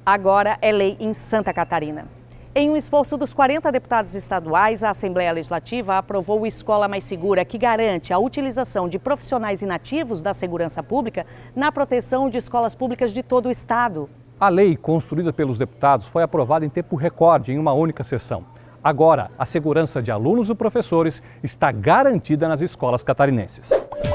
agora é lei em Santa Catarina. Em um esforço dos 40 deputados estaduais, a Assembleia Legislativa aprovou o Escola Mais Segura, que garante a utilização de profissionais inativos da segurança pública na proteção de escolas públicas de todo o estado. A lei, construída pelos deputados, foi aprovada em tempo recorde, em uma única sessão. Agora, a segurança de alunos e professores está garantida nas escolas catarinenses.